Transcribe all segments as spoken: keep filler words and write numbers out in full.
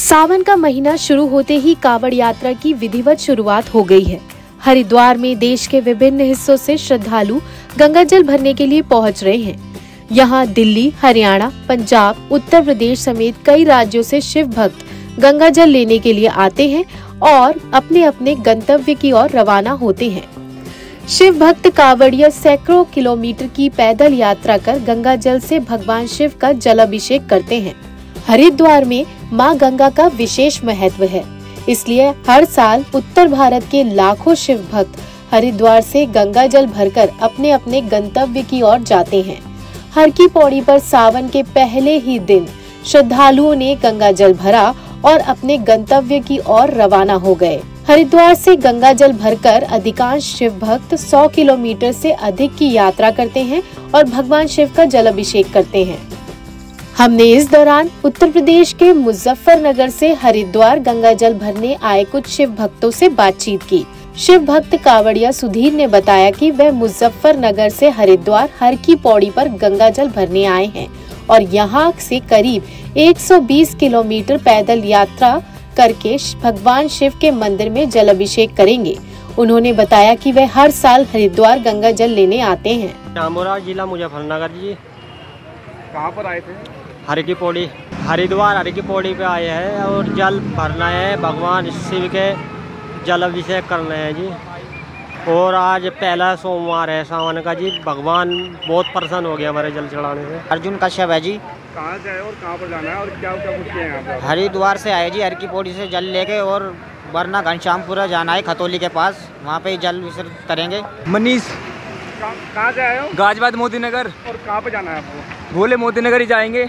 सावन का महीना शुरू होते ही कावड़ यात्रा की विधिवत शुरुआत हो गई है। हरिद्वार में देश के विभिन्न हिस्सों से श्रद्धालु गंगा जल भरने के लिए पहुंच रहे हैं। यहां दिल्ली, हरियाणा, पंजाब, उत्तर प्रदेश समेत कई राज्यों से शिव भक्त गंगा जल लेने के लिए आते हैं और अपने अपने गंतव्य की ओर रवाना होते हैं। शिव भक्त कावड़िया सैकड़ों किलोमीटर की पैदल यात्रा कर गंगा जल से भगवान शिव का जलाभिषेक करते हैं। हरिद्वार में मां गंगा का विशेष महत्व है, इसलिए हर साल उत्तर भारत के लाखों शिव भक्त हरिद्वार से गंगा जल भरकर अपने अपने गंतव्य की ओर जाते हैं। हर की पौड़ी पर सावन के पहले ही दिन श्रद्धालुओं ने गंगा जल भरा और अपने गंतव्य की ओर रवाना हो गए। हरिद्वार से गंगा जल भरकर अधिकांश शिव भक्त सौ किलोमीटर से अधिक की यात्रा करते हैं और भगवान शिव का जलाभिषेक करते हैं। हमने इस दौरान उत्तर प्रदेश के मुजफ्फरनगर से हरिद्वार गंगा जल भरने आए कुछ शिव भक्तों से बातचीत की। शिव भक्त कावड़िया सुधीर ने बताया कि वह मुजफ्फरनगर से हरिद्वार हर की पौड़ी पर गंगा जल भरने आए हैं और यहां से करीब एक सौ बीस किलोमीटर पैदल यात्रा करके भगवान शिव के मंदिर में जलाभिषेक करेंगे। उन्होंने बताया कि वह हर साल हरिद्वार गंगा जल लेने आते हैं। जामोरा जिला मुजफ्फरनगर जी। कहाँ पर आए थे? हर की पौड़ी, हरिद्वार हर की पौड़ी पे आए हैं और जल भरना है, भगवान शिव के जलाभिषेक करना है जी। और आज पहला सोमवार है सावन का जी। भगवान बहुत प्रसन्न हो गया हमारे जल चढ़ाने से। अर्जुन कश्यप है जी। कहाँ से आए और कहाँ पर जाना है और क्या क्या कुछ किए हैं यहाँ पर? हरिद्वार से आए जी, हर की पौड़ी से जल लेके और वरना घनश्यामपुरा जाना है खतौली के पास, वहाँ पे जल विसर्जन करेंगे। मनीष। कहाँ से आए हो? गाजियाबाद मोदी नगर। और कहाँ पे जाना है आपको? भोले मोदी नगर ही जाएंगे।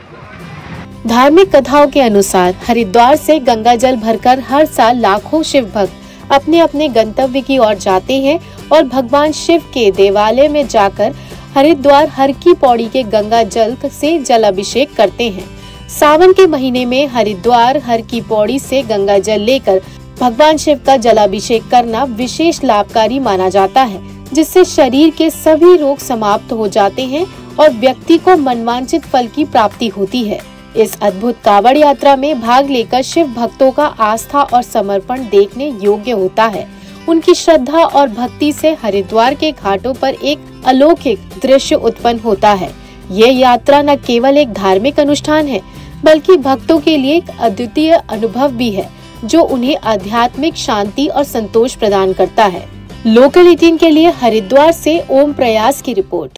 धार्मिक कथाओं के अनुसार हरिद्वार से गंगा जल भरकर हर साल लाखों शिव भक्त अपने अपने गंतव्य की ओर जाते हैं और भगवान शिव के देवालय में जाकर हरिद्वार हर की पौड़ी के गंगा जल से जलाभिषेक करते हैं। सावन के महीने में हरिद्वार हर की पौड़ी से गंगा जल लेकर भगवान शिव का जलाभिषेक करना विशेष लाभकारी माना जाता है, जिससे शरीर के सभी रोग समाप्त हो जाते हैं और व्यक्ति को मनवांछित फल की प्राप्ति होती है। इस अद्भुत कावड़ यात्रा में भाग लेकर शिव भक्तों का आस्था और समर्पण देखने योग्य होता है। उनकी श्रद्धा और भक्ति से हरिद्वार के घाटों पर एक अलौकिक दृश्य उत्पन्न होता है। ये यात्रा न केवल एक धार्मिक अनुष्ठान है, बल्कि भक्तों के लिए एक अद्वितीय अनुभव भी है, जो उन्हें आध्यात्मिक शांति और संतोष प्रदान करता है। लोकल एटीन के लिए हरिद्वार से ओम प्रयास की रिपोर्ट।